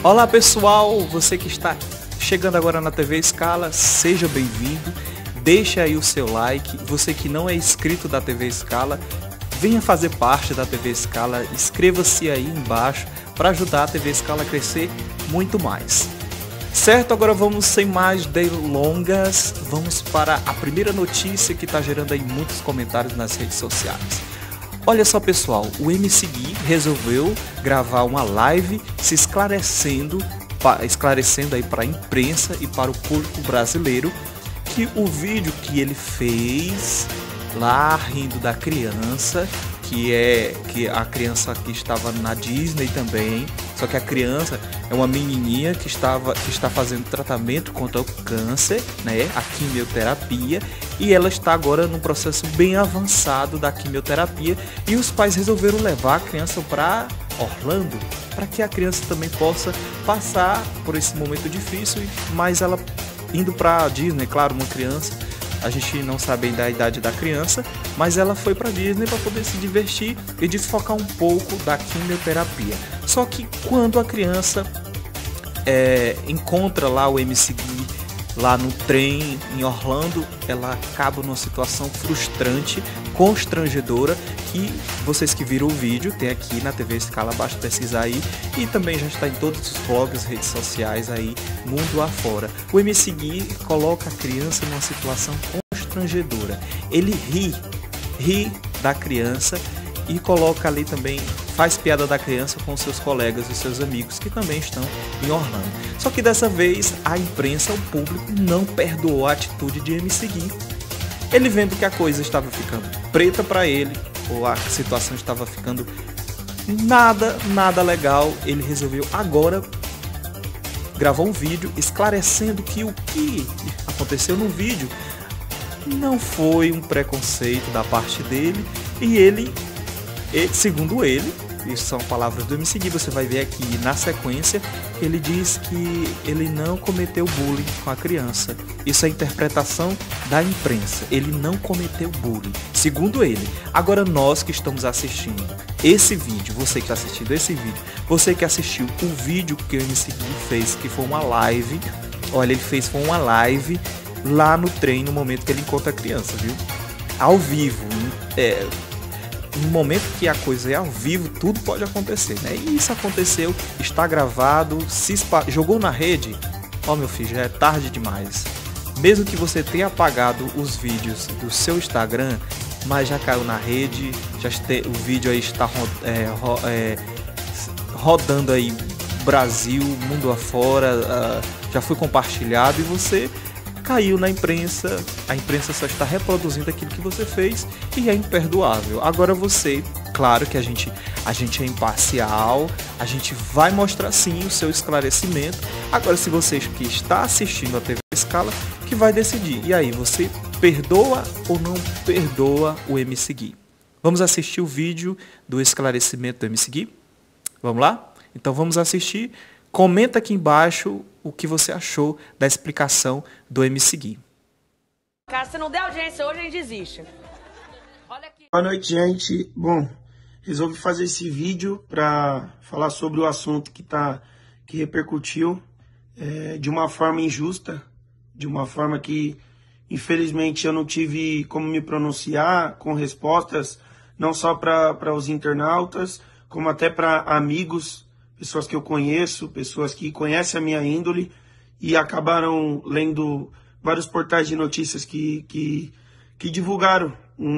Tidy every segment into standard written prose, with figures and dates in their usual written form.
Olá pessoal, você que está chegando agora na TV Scala, seja bem-vindo. Deixa aí o seu like. Você que não é inscrito da TV Scala, venha fazer parte da TV Scala. Inscreva-se aí embaixo para ajudar a TV Scala a crescer muito mais. Certo, agora vamos sem mais delongas, vamos para a primeira notícia que está gerando aí muitos comentários nas redes sociais. Olha só pessoal, o MC Gui resolveu gravar uma live se esclarecendo aí para a imprensa e para o público brasileiro que o vídeo que ele fez lá rindo da criança, que a criança que estava na Disney também, só que a criança é uma menininha que está fazendo tratamento contra o câncer, né, a quimioterapia, e ela está agora num processo bem avançado da quimioterapia, e os pais resolveram levar a criança para Orlando, para que a criança também possa passar por esse momento difícil, mas ela indo para a Disney, claro, uma criança, a gente não sabe ainda a idade da criança, mas ela foi para Disney para poder se divertir e desfocar um pouco da quimioterapia. Só que quando a criança encontra lá o MC Gui lá no trem em Orlando, ela acaba numa situação frustrante, constrangedora, que vocês que viram o vídeo, tem aqui na TV Scala, basta pesquisar aí, e também já está em todos os blogs, redes sociais aí, mundo afora. O MC Gui coloca a criança numa situação constrangedora. Ele ri da criança e coloca ali também, faz piada da criança com seus colegas e seus amigos que também estão em Orlando. Só que dessa vez a imprensa, o público, não perdoou a atitude de MC Gui. Ele vendo que a coisa estava ficando preta para ele, ou a situação estava ficando nada legal, ele resolveu agora gravar um vídeo esclarecendo que o que aconteceu no vídeo não foi um preconceito da parte dele, e segundo ele, isso são palavras do MC Gui, você vai ver aqui na sequência, ele diz que ele não cometeu bullying com a criança. Isso é a interpretação da imprensa, ele não cometeu bullying, segundo ele. Agora nós que estamos assistindo esse vídeo, você que está assistindo esse vídeo, você que assistiu o vídeo que o MC Gui fez, que foi uma live, olha, foi uma live lá no trem, no momento que ele encontra a criança, viu? Ao vivo, no momento que a coisa é ao vivo, tudo pode acontecer, né? E isso aconteceu, está gravado, jogou na rede. Ó, meu filho, já é tarde demais. Mesmo que você tenha apagado os vídeos do seu Instagram, mas já caiu na rede, o vídeo aí está rodando aí Brasil, mundo afora, já foi compartilhado e você caiu na imprensa, a imprensa só está reproduzindo aquilo que você fez e é imperdoável. Agora você, claro que a gente é imparcial, a gente vai mostrar sim o seu esclarecimento. Agora se você que está assistindo a TV Scala, que vai decidir. E aí, você perdoa ou não perdoa o MC Gui? Vamos assistir o vídeo do esclarecimento do MC Gui? Vamos lá? Então vamos assistir. Comenta aqui embaixo o que você achou da explicação do MC Gui. Cara, se não der audiência hoje, a gente desiste. Olha aqui. Boa noite, gente. Bom, resolvi fazer esse vídeo para falar sobre o assunto que repercutiu de uma forma injusta, de uma forma que, infelizmente, eu não tive como me pronunciar com respostas, não só para os internautas, como até para amigos, pessoas que eu conheço, pessoas que conhecem a minha índole e acabaram lendo vários portais de notícias que divulgaram,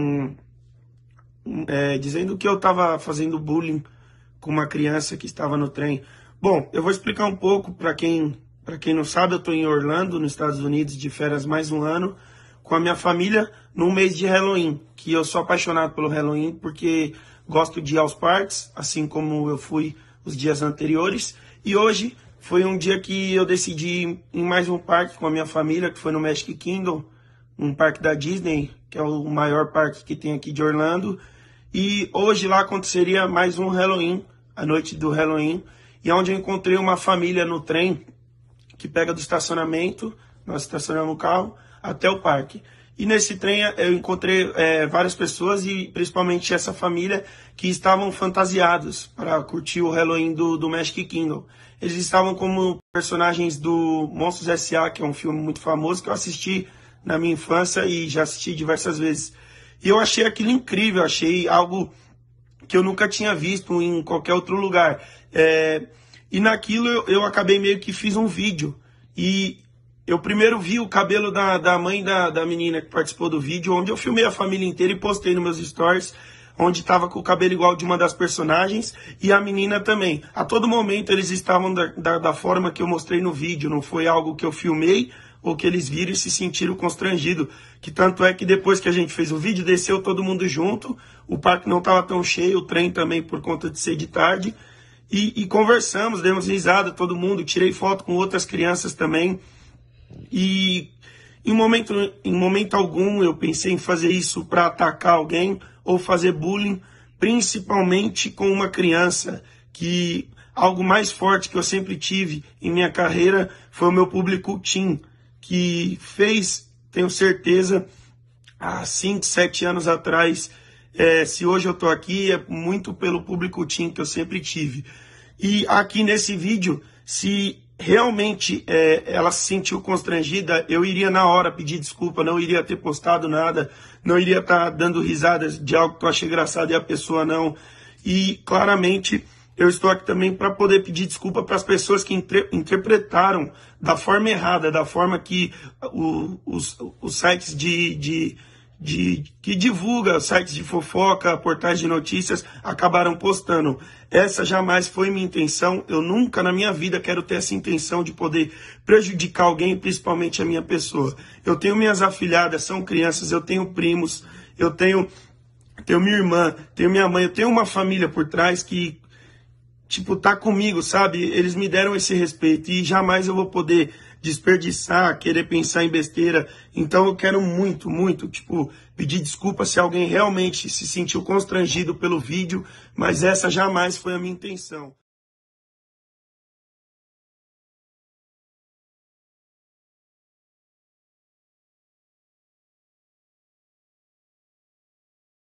dizendo que eu estava fazendo bullying com uma criança que estava no trem. Bom, eu vou explicar um pouco para quem não sabe, eu estou em Orlando, nos Estados Unidos, de férias mais um ano, com a minha família, no mês de Halloween, que eu sou apaixonado pelo Halloween, porque gosto de ir aos parques, assim como eu fui os dias anteriores, e hoje foi um dia que eu decidi ir em mais um parque com a minha família, que foi no Magic Kingdom, um parque da Disney, que é o maior parque que tem aqui de Orlando, e hoje lá aconteceria mais um Halloween, a noite do Halloween, e onde eu encontrei uma família no trem, que pega do estacionamento, nós estacionamos o carro, até o parque. E nesse trem eu encontrei várias pessoas e principalmente essa família que estavam fantasiados para curtir o Halloween do Magic Kingdom. Eles estavam como personagens do Monstros S.A., que é um filme muito famoso que eu assisti na minha infância e já assisti diversas vezes. E eu achei aquilo incrível, achei algo que eu nunca tinha visto em qualquer outro lugar. E naquilo eu acabei meio que fiz um vídeo. E eu primeiro vi o cabelo da mãe da menina que participou do vídeo, onde eu filmei a família inteira e postei nos meus stories, onde estava com o cabelo igual de uma das personagens, e a menina também. A todo momento eles estavam da forma que eu mostrei no vídeo, não foi algo que eu filmei ou que eles viram e se sentiram constrangidos. Que tanto é que depois que a gente fez o vídeo, desceu todo mundo junto, o parque não estava tão cheio, o trem também por conta de ser de tarde, e conversamos, demos risada, todo mundo, tirei foto com outras crianças também. E em momento algum eu pensei em fazer isso para atacar alguém ou fazer bullying, principalmente com uma criança, que algo mais forte que eu sempre tive em minha carreira foi o meu público teen, que fez, tenho certeza, há 5, 7 anos atrás, se hoje eu estou aqui é muito pelo público teen que eu sempre tive. E aqui nesse vídeo, se realmente ela se sentiu constrangida, eu iria na hora pedir desculpa, não iria ter postado nada, não iria estar dando risadas de algo que eu achei engraçado e a pessoa não. E claramente eu estou aqui também para poder pedir desculpa para as pessoas que interpretaram da forma errada, da forma que os sites que divulga, sites de fofoca, portais de notícias, acabaram postando. Essa jamais foi minha intenção. Eu nunca na minha vida quero ter essa intenção de poder prejudicar alguém, principalmente a minha pessoa. Eu tenho minhas afilhadas, são crianças, eu tenho primos, eu tenho minha irmã, tenho minha mãe, eu tenho uma família por trás que, tipo, tá comigo, sabe? Eles me deram esse respeito e jamais eu vou poder desperdiçar, querer pensar em besteira. Então eu quero muito, tipo, pedir desculpa se alguém realmente se sentiu constrangido pelo vídeo, mas essa jamais foi a minha intenção.